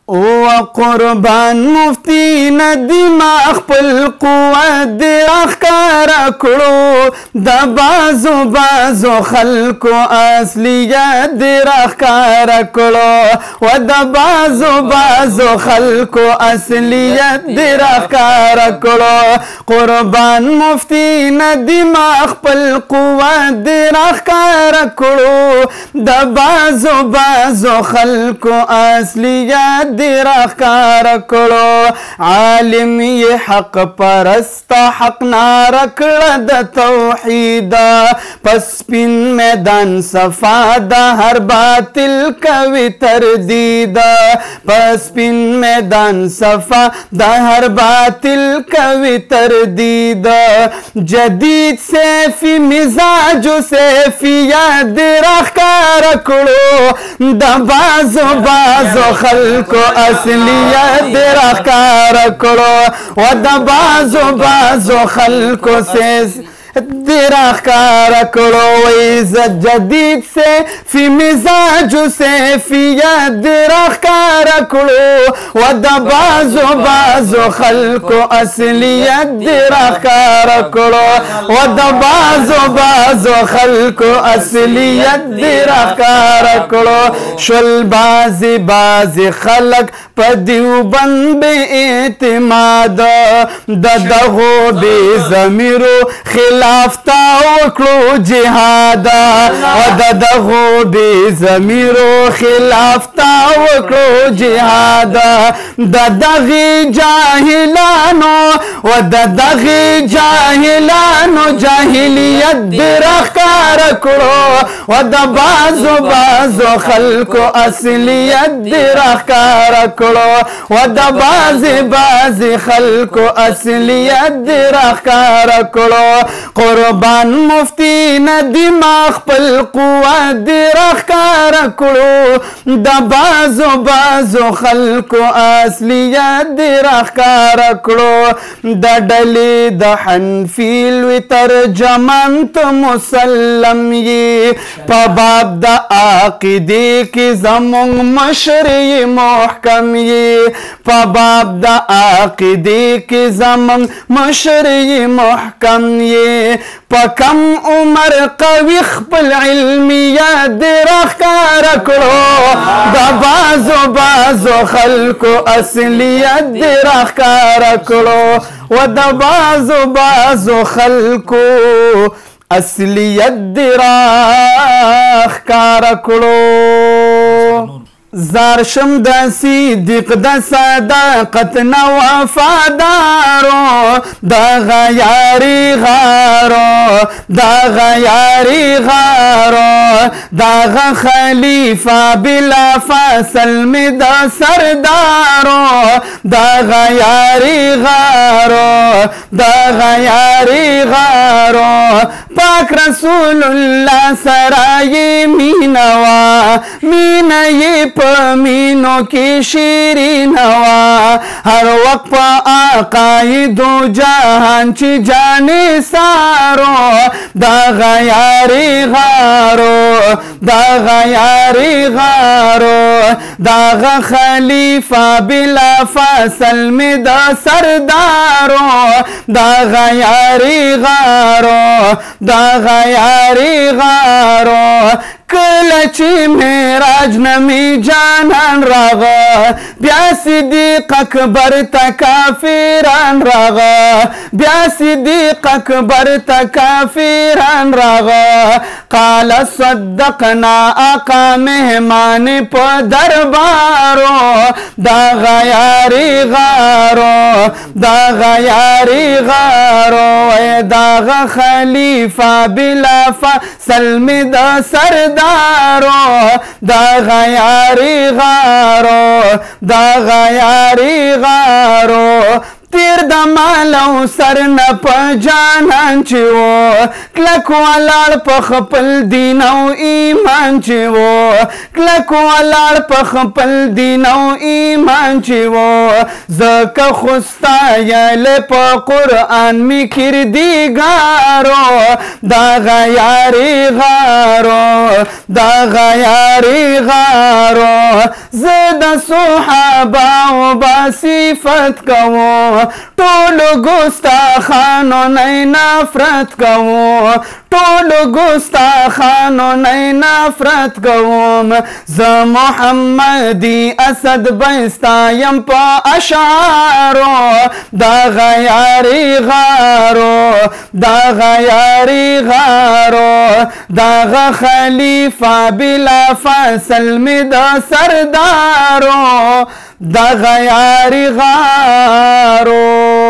قربان مفتی ندیما خپل قوت دی راښکاره کړو د بازو خلکو اصلیت دی راښکاره کړو و د بازو خلکو اصلیت دی راښکاره کړو قربان مفتی ندیما خپل قوت دی راښکاره کړو د بازو خلکو اصلیت دی راښکاره کړو عالم یې حق پرسته حق ناره کړه د توحید په سپین میدان صفا د هر باطل کوي تردید په سپین میدان صفا د هر باطل کوي تردید جدید سیفی مزاج سیفیت دی راښکاره کړو د بازو خلکو اصلیت دی راښکاره کړو و د بازو خلکو دی راښکاره کړو وی جدید سے فی مزاج سیفیت دی راښکاره کړو و د بازو خلکو اصلیت دی راښکاره کړو و د بازو خلکو اصلیت دی راښکاره کړو شل بازي خلک په دیوبند بې اعتماد د دغو بې ضمیرو خلاف تا وکړو جهاد و د دغو بې ضمیرو خلاف تا وکړو جهاد د دغې جاهلانو و د دغې جاهلانو جاهلیت دی راښکاره کړو و د بازو خلکو اصلیت دی راښکاره کړو و د بازي خلکو اصلیت دی راښکاره کړو قربان مفتی ندیما خپل قوت دی راښکاره کړو د بازو خلکو اصلیت دی راښکاره کړو د ډلې د حنفي لوی ترجمان ته مسلم یې په باب د عقیدې کې زموږ مشر یې محکم یې په باب د عقیدې کې زموږ مشر یې محکم یې په کم عمر قوي خپل علمیت دی راښکاره کړو د بازو خلکو اصلیت دی راښکاره کړو و د بازو خلکو اصلیت دی راښکاره کړو زار شم د صدیق د صداقت نه وفادارو دغه یاري غارو دغه خلیفه بلا فصل می د سردارو دغه یاري غارو پاک رسول الله سرای مینوا مینه په مینو کې شیرین وا هر وخت په عقایدو جهان چې جانې سارو دغه یاري غارو دغه خلیفه بلا فصل می د سردارو دغه یاري غارو کله چې معراج نمی جانان راغه بیا صدیق اکبر ته کافران راغه قال صدقنا آقا مهمان په دربارو دغه یاري غارو دغه خلیفه بلا فصل می د سردارو دغه یاري غارو تیر د مال او سر نه په جانان چې و کلک ولاړ په خپل دین او ایمان چې و کلک ولاړ په خپل دین او ایمان چې و ځکه خو ستایلی په قرآن مې کردګارو دغه یاري غارو دغه یاري غارو زه د صحاباو به صفت کوم ټولو ګستاخانو نه نفرت کوم ټولو ګستاخانو نه نفرت کوم زه محمدي اسد بستایم په اشعارو دغه یاري غارو دغه یاري غارو دغه خلیفه بلا فصل مې د سردارو دغه یاري غارو